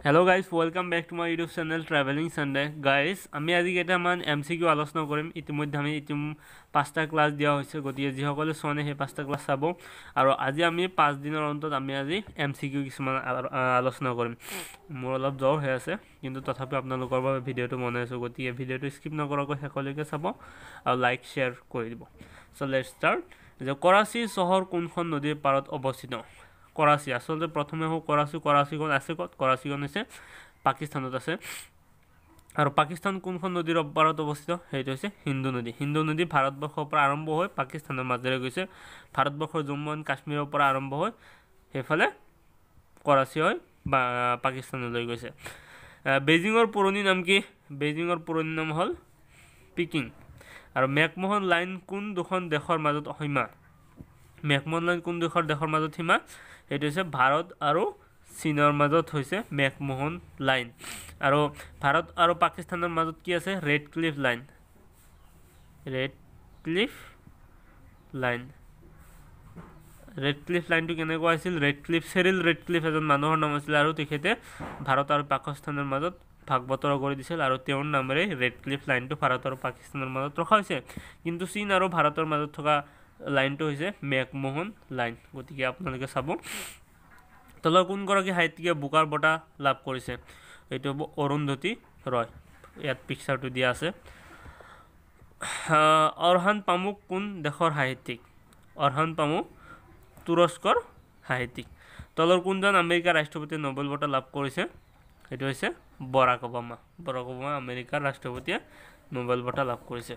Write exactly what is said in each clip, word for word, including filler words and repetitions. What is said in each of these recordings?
Hello guys, welcome back to my YouTube channel Traveling Sunday. Guys, আমি আজি কেইটামান MCQ আলোচনা কৰিম। ইতিমধ্যে আমি ইতিম পাঁচটা ক্লাস দিয়া হৈছে, গতিকে যিসকলে চোৱা নাই সেই পাঁচটা ক্লাস চাব। আৰু আজি আমি পাঁচ দিনৰ অন্তত আমি আজি এমসিকিউ কিছুমান আলোচনা কৰিম। মোৰ অলপ জ্বৰ হৈ আছে, কিন্তু তথাপি আপোনালোকৰ বাবে ভিডিঅ'টো বনাইছোঁ, গতিকে ভিডিঅ'টো স্কিপ নকৰাকৈ শেষলৈকে চাব আৰু লাইক শ্বেয়াৰ কৰি দিব। So let's start. যে কৰাচী চহৰ কোনখন নদীৰ পাৰত অৱস্থিত? কৰাচী আসলে প্রথমে হোক কৰাচী কৰাচীখন আছে ক'ত? কৰাচীখন হৈছে পাকিস্তানত আছে। আৰু পাকিস্তান কোনখন নদীৰ পাৰত অৱস্থিত? সেইটো হৈছে সিন্ধু নদী। সিন্ধু নদী ভাৰতবৰ্ষৰ পৰা আৰম্ভ হৈ পাকিস্তানৰ মাজেৰে গৈছে। ভাৰতবৰ্ষৰ জম্মু এণ্ড কাশ্মীৰৰ পৰা আৰম্ভ হৈ সেইফালে কৰাচী হৈ বা পাকিস্তানলৈ গৈছে। বেইজিঙৰ পুৰণি নাম কি? বেইজিঙৰ পুৰণি নাম হ'ল পিকিং। আৰু মেকমোহন লাইন কোন দুখন দেশৰ মাজত সীমা? মেকমোহন লাইন কোন দেশৰ দেশৰ মাজত সীমা? সেইটো হৈছে ভাৰত আৰু চীনৰ মাজত হৈছে মেকমোহন লাইন। আৰু ভাৰত আৰু পাকিস্তানৰ মাজত কি আছে? Radcliffe line. Radcliffe line Radcliffe লাইনটো কেনেকুৱা আছিল? Radcliffe Cyril Radcliffe এজন মানুহৰ নাম আছিল, আৰু তেখেতে ভাৰত আৰু পাকিস্তানৰ মাজত ভাগ বতৰা কৰি দিছিল, আৰু তেওঁৰ নামেৰে ৰেড ক্লিফ লাইনটো ভাৰত আৰু পাকিস্তানৰ মাজত ৰখা হৈছে। কিন্তু চীন আৰু ভাৰতৰ মাজত থকা লাইনটো হৈছে মেকমোহন লাইন। গতিকে আপোনালোকে চাব। তলৰ কোনগৰাকী সাহিত্যিকে বুকাৰ বঁটা লাভ কৰিছে? এইটো হ'ব অৰুন্ধতী ৰয়। ইয়াত পিকচাৰটো দিয়া আছে। অৰহান পামুক কোন দেশৰ সাহিত্যিক? অৰহান পামুক তুৰস্কৰ সাহিত্যিক। তলৰ কোনজন আমেৰিকাৰ ৰাষ্ট্ৰপতিয়ে নোবেল বঁটা লাভ কৰিছে? সেইটো হৈছে বৰাক ওবামা। বৰাক ওবামা আমেৰিকাৰ ৰাষ্ট্ৰপতিয়ে নোবেল বঁটা লাভ কৰিছে।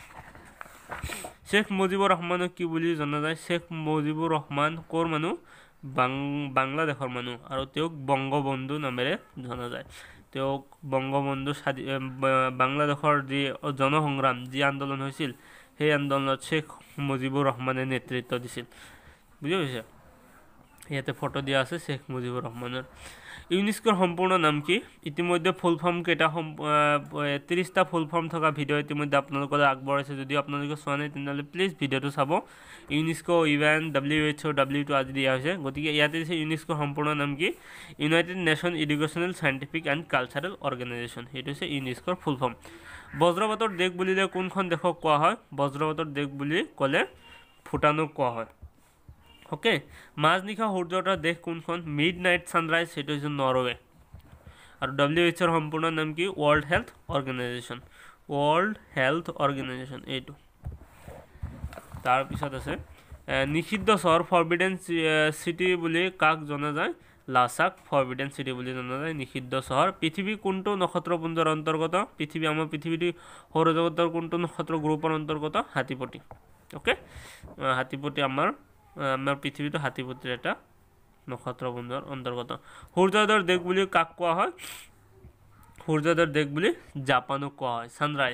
শেখ মুজিবুৰ ৰহমানক কি বুলি জনা যায়? শেখ মুজিবুৰ ৰহমান ক'ৰ মানুহ? বাং বাংলাদেশৰ মানুহ, আৰু তেওঁক বংগবন্ধু নামেৰে জনা যায়। তেওঁক বংগবন্ধু স্বাধীন বাংলাদেশৰ যি জনসংগ্ৰাম যি আন্দোলন হৈছিল, সেই আন্দোলনত শেখ মুজিবুৰ ৰহমানে নেতৃত্ব দিছিল। বুজি পাইছে? ইয়াতে ফটো দিয়া আছে শেখ মুজিবুৰ ৰহমানৰ। ইউনেস্কোৰ সম্পূৰ্ণ নাম কি? ইতিমধ্যে ফুল ফৰ্ম কেইটা ত্ৰিছটা ফুল ফৰ্ম থকা ভিডিঅ' ইতিমধ্যে আপোনালোকলৈ আগবঢ়াইছে। যদিও আপোনালোকে চোৱা নাই তেনেহ'লে প্লিজ ভিডিঅ'টো চাব। UNESCO, U N, W H O', W two আদি দিয়া হৈছে। গতিকে ইয়াতে দিছে ইউনেস্কোৰ সম্পূৰ্ণ নাম কি? United nation educational scientific and cultural organisation. সেইটো হৈছে ইউনেস্কোৰ ফুল ফৰ্ম। বজ্ৰপাতৰ দেশ বুলিলে কোনখন দেশক কোৱা হয়? বজ্ৰপাতৰ দেশ বুলি ক'লে ভূটানক কোৱা হয়। অ'কে। মাজনিশা সূৰ্য উঠা দেশ কোনখন? মিড নাইট ছানৰাইজ, সেইটো হৈছে নৰৱে। আৰু ডাব্লিউ এইচ অ'ৰ সম্পূৰ্ণ নাম কি? World health organisation. World health organisation এইটো। তাৰপিছত আছে নিষিদ্ধ চহৰ ফৰবিডেন চিটি বুলি কাক জনা যায়? লাছাক ফৰবিডেন চিটি বুলি জনা যায়। নিষিদ্ধ চহৰ। পৃথিৱী কোনটো নক্ষত্ৰপুঞ্জৰ অন্তৰ্গত? পৃথিৱী আমাৰ পৃথিৱীটো সৌৰজগতৰ কোনটো নক্ষত্ৰ গ্ৰুপৰ অন্তৰ্গত? হাতীপতি। অ'কে। হাতীপতি আমাৰ আমাৰ পৃথিৱীটো হাতীপতিৰ এটা নক্ষত্ৰপুঞ্জৰ অন্তৰ্গত। সূৰ্যোদয়ৰ দেশ বুলি কাক কোৱা হয়? সূৰ্যোদয়ৰ দেশ বুলি জাপানক কোৱা হয়। ছানৰাইজ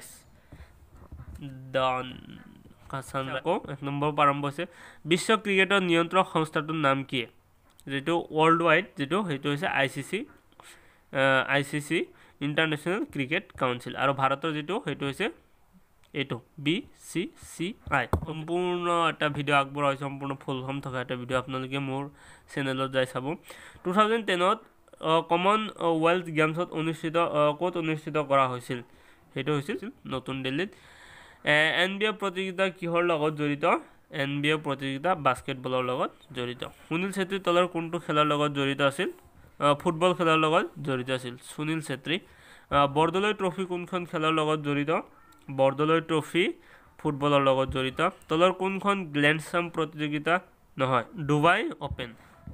ডন আকৌ এক নম্বৰ আৰম্ভ হৈছে। বিশ্ব ক্ৰিকেটৰ নিয়ন্ত্ৰক সংস্থাটোৰ নাম কি? যিটো ৱৰ্ল্ড ৱাইড যিটো সেইটো হৈছে I C C I C C international cricket council. আৰু ভাৰতৰ যিটো সেইটো হৈছে এইটো বি চি চি আই। সম্পূৰ্ণ এটা ভিডিঅ' আগবঢ়া হৈছে, সম্পূৰ্ণ ফুল ফৰ্ম থকা এটা ভিডিঅ' আপোনালোকে মোৰ চেনেলত যাই চাব। টু থাউজেণ্ড টেনত কমনৱেলথ গেমছত অনুষ্ঠিত ক'ত অনুষ্ঠিত কৰা হৈছিল? সেইটো হৈছিল নতুন দিল্লীত। এন বি এ প্ৰতিযোগিতা কিহৰ লগত জড়িত? এন বি এ প্ৰতিযোগিতা বাস্কেটবলৰ লগত জড়িত। সুনীল চেত্ৰী তলৰ কোনটো খেলৰ লগত জড়িত আছিল? ফুটবল খেলৰ লগত জড়িত আছিল সুনীল চেত্ৰী। বৰদলৈ ট্ৰফি কোনখন খেলৰ লগত জড়িত? বৰদলৈ ট্ৰফি ফুটবলৰ লগত জড়িত। তলৰ কোনখন গ্ৰেণ্ড শ্লাম প্ৰতিযোগিতা নহয়? Dubai open.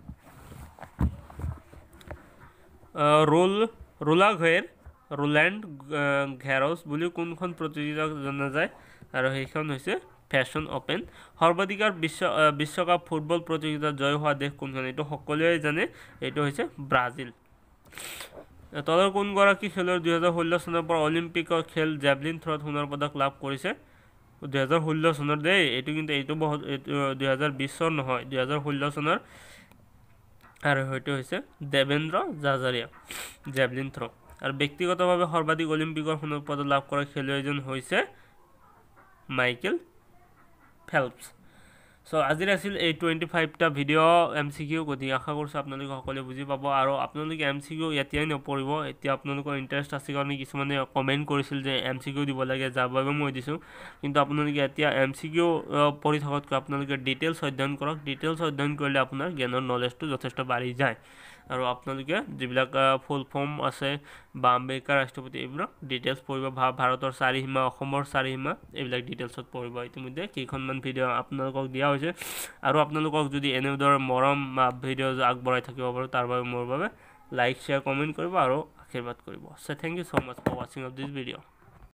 ৰোল ৰোলাঘেৰ ৰোলেণ্ড ঘেৰছ বুলি কোনখন প্ৰতিযোগিতাক জনা যায়? আৰু সেইখন হৈছে ফেশ্বন অ'পেন। সৰ্বাধিকাৰ বিশ্ব বিশ্বকাপ ফুটবল প্ৰতিযোগিতাত জয় হোৱা দেশ কোনখন? এইটো সকলোৱে জানে, এইটো হৈছে ব্ৰাজিল। তলৰ কোনগৰাকী খেলুৱৈ দুহেজাৰ ষোল্ল চনৰ পৰা অলিম্পিকৰ খেল জেভলিন থ্ৰ'ত সোণৰ পদক লাভ কৰিছে? দুহেজাৰ ষোল্ল চনৰ দেই, এইটো কিন্তু এইটো বহুত এইটো দুহেজাৰ বিছ চন নহয়, দুহেজাৰ ষোল্ল চনৰ। আৰু সেইটো হৈছে দেৱেন্দ্ৰ জাজাৰিয়া জেভলিন থ্ৰ'। আৰু ব্যক্তিগতভাৱে সৰ্বাধিক অলিম্পিকৰ সোণৰ পদক লাভ কৰা খেলুৱৈজন হৈছে মাইকেল ফেল্পছ। সো আজিৰ আছিল এই টুৱেণ্টি ফাইভটা ভিডিঅ' এম চি কিউ গতিকে আশা কৰিছোঁ আপোনালোকে সকলোৱে বুজি পাব আৰু আপোনালোকে এম চি কিউ এতিয়াই নপঢ়িব এতিয়া আপোনালোকৰ ইণ্টাৰেষ্ট আছে কাৰণে কিছুমানে কমেণ্ট কৰিছিল যে এম চি কিউ দিব লাগে যাৰ বাবে মই দিছোঁ কিন্তু আপোনালোকে এতিয়া এম চি কিউ পঢ়ি থকাতকৈ আপোনালোকে ডিটেইলছ অধ্যয়ন কৰক ডিটেইলছ অধ্যয়ন কৰিলে আপোনাৰ জ্ঞানৰ নলেজটো যথেষ্ট বাঢ়ি যায় আৰু আপোনালোকে যিবিলাক ফুল ফৰ্ম আছে বা আম্বেদকাৰ ৰাষ্ট্ৰপতি এইবিলাক ডিটেইলছ পঢ়িব ভাৰতৰ চাৰিসীমা অসমৰ চাৰিসীমা এইবিলাক ডিটেইলছত পঢ়িব ইতিমধ্যে কেইখনমান ভিডিঅ' আপোনালোকক দিয়া হৈছে আৰু আপোনালোকক যদি এনেদৰে মৰম ভিডিঅ' আগবঢ়াই থাকিব পাৰোঁ তাৰ বাবে মোৰ বাবে লাইক শ্বেয়াৰ কমেণ্ট কৰিব আৰু আশীৰ্বাদ কৰিব। So thank you so much for watching of this video.